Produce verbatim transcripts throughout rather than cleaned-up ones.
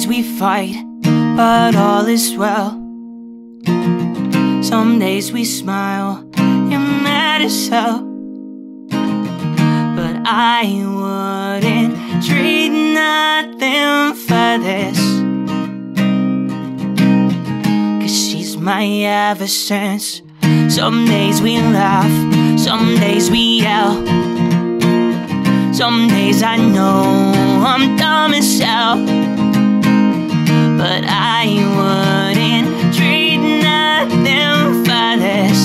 we fight, but all is well. Some days we smile, you're mad as hell, but I wouldn't trade nothing for this, 'cause she's my Eversince. Some days we laugh, some days we yell, some days I know I'm dumb as hell, but I wouldn't trade nothing for this,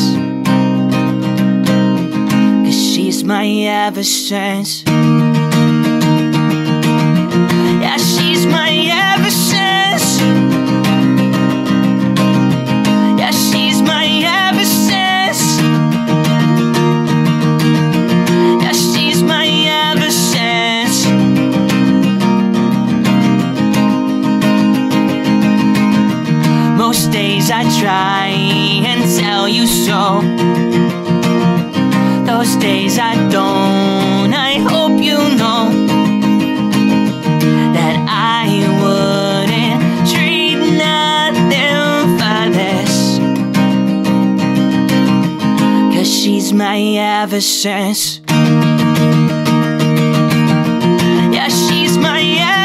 'cause she's my Eversince. Yeah, she's my Eversince. Yeah, she's my Eversince. Yeah, she's my Eversince. Most days I try and tell you so, those days I don't. I hope you know that I wouldn't trade nothing for this, 'cause she's my Eversince. Yeah, she's my Eversince.